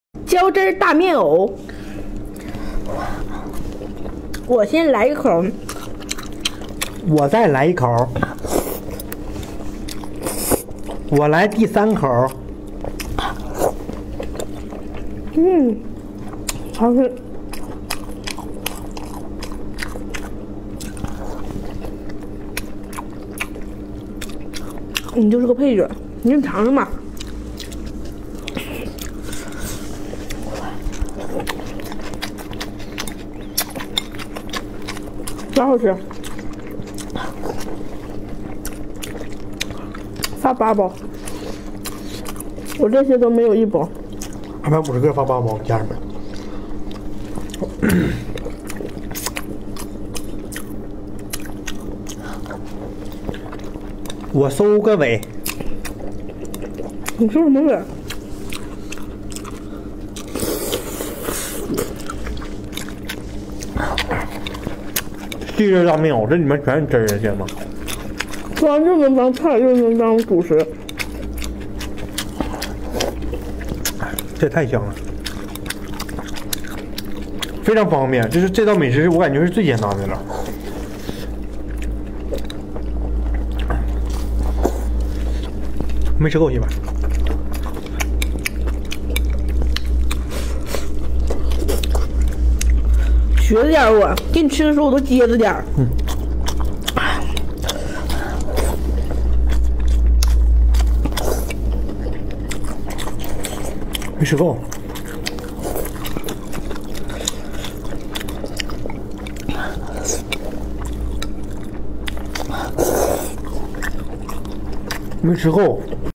浇汁大面藕，我先来一口， 我再来一口，我来第3口。 好吃。你就是个配角，你就尝尝吧。真好吃，发8包，我这些都没有1包。 250个发8包，家人们。我收个尾。 你收什么尾？ 地热大面藕，这里面全是汁儿啊，姐吗？ 吃完就能当菜，又能当主食。 这也太香了，非常方便。就是这道美食，我感觉是最简单的了。没吃够，媳妇儿。 学着点我，给你吃的时候我都接着点儿。 没吃够。没吃够。